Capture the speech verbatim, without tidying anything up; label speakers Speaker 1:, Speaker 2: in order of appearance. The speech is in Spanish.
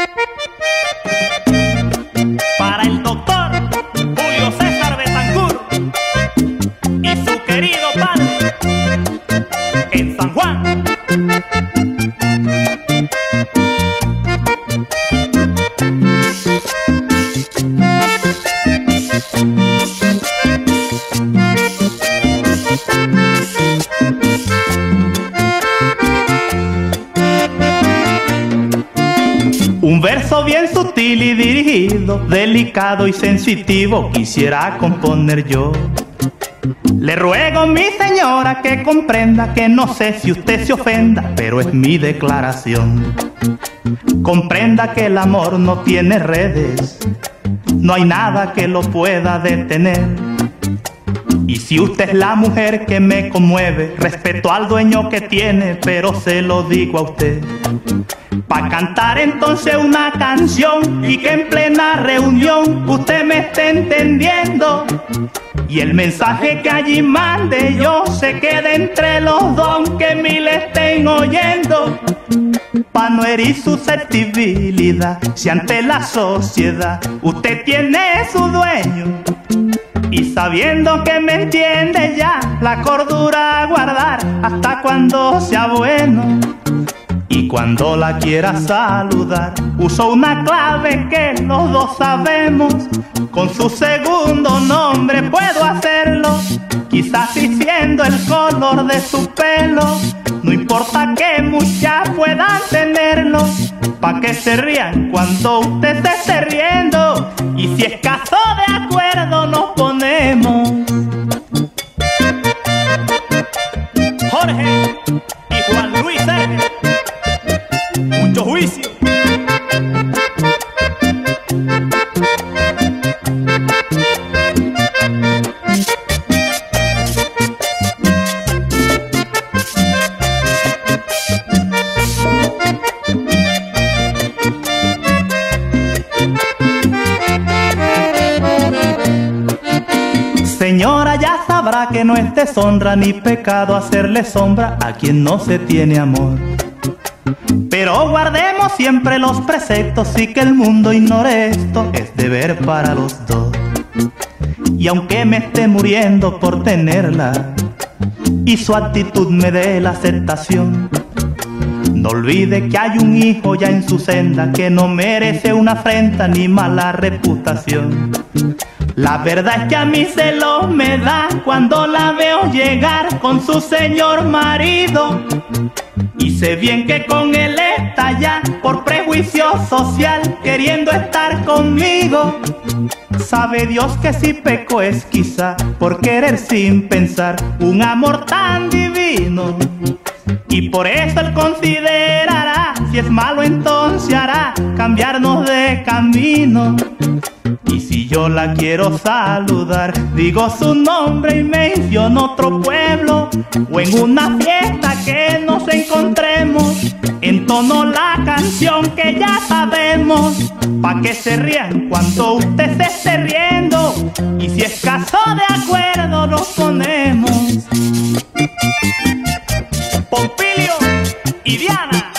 Speaker 1: Para el doctor Julio César Betancourt y su querido padre en San Juan. Un verso bien sutil y dirigido, delicado y sensitivo quisiera componer yo. Le ruego, mi señora, que comprenda que no sé si usted se ofenda, pero es mi declaración. Comprenda que el amor no tiene redes, no hay nada que lo pueda detener. Y si usted es la mujer que me conmueve, respeto al dueño que tiene, pero se lo digo a usted. Pa' cantar entonces una canción y que en plena reunión usted me esté entendiendo. Y el mensaje que allí mande yo se quede entre los dos, aunque mil estén oyendo. Pa' no herir susceptibilidad, si ante la sociedad usted tiene su dueño. Y sabiendo que me entiende ya, la cordura a guardar hasta cuando sea bueno. Y cuando la quiera saludar, uso una clave que los dos sabemos. Con su segundo nombre puedo hacerlo, quizás diciendo el color de su pelo. No importa que muchas puedan tenerlo, pa' que se rían cuando usted se esté riendo. Y si es caso de acuerdo nos ponemos. Jorge y Juan Luis Sergio, mucho juicio. Señora, ya sabrá que no es deshonra ni pecado hacerle sombra a quien no se tiene amor. Pero guardemos siempre los preceptos y que el mundo ignore esto, es deber para los dos. Y aunque me esté muriendo por tenerla y su actitud me dé la aceptación, no olvide que hay un hijo ya en su senda que no merece una afrenta ni mala reputación. La verdad es que a mí celos me da cuando la veo llegar con su señor marido. Y sé bien que con él está ya por prejuicio social queriendo estar conmigo. Sabe Dios que si peco es quizá por querer sin pensar un amor tan divino. Y por eso él considerará, si es malo entonces hará cambiarnos de camino. Y si yo la quiero saludar, digo su nombre y menciono otro pueblo, o en una fiesta que nos encontremos, entono la canción que ya sabemos, pa' que se rían cuando usted se esté riendo. Y si es caso de acuerdo nos ponemos. Pompilio y Diana.